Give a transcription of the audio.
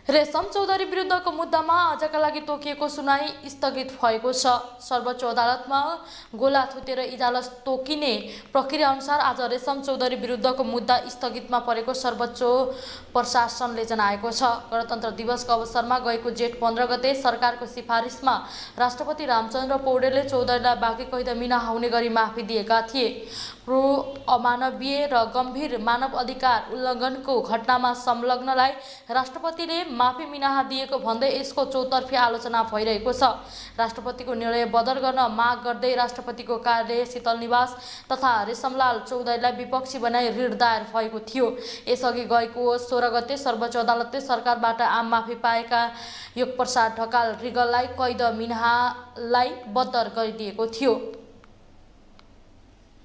रेशम चौधरी विरुद्धको मुद्दामा आजका लागि तोकिएको सुनाई स्थगित भएको छ। सर्वोच्च अदालतमा गोला थुतेर इजलास तोकिने प्रक्रिया अनुसार आज रेशम चौधरी विरुद्धको मुद्दा स्थगितमा परेको सर्वोच्च प्रशासनले जनाएको छ। गणतन्त्र दिवसको अवसरमा गएको जेठ 15 गते सरकारको सिफारिसमा राष्ट्रपति रामचन्द्र पौडेलले चौधरीलाई बाँकी कैद मिना हुने गरी माफी दिएका थिए। अमानवीय र गम्भीर मानव अधिकार उल्लङ्घनको घटनामा संलग्नलाई राष्ट्रपतिले माफी मिनाहा दिएको भन्दै यसको चौतर्फी आलोचना भइरहेको छ। राष्ट्रपतिको निर्णय बदर गर्न माग गर्दै राष्ट्रपतिको कार्यालय शीतल निवास तथा रेशमलाल चौधरीलाई विपक्षी बनाई रिट दायर भएको थियो। यसअघि गएको 16 गते सर्वोच्च अदालतले सरकारबाट आम माफी पाएका योगप्रसाद ढकाल रिगललाई कैद मिनाहालाई बदर गरिदिएको थियो।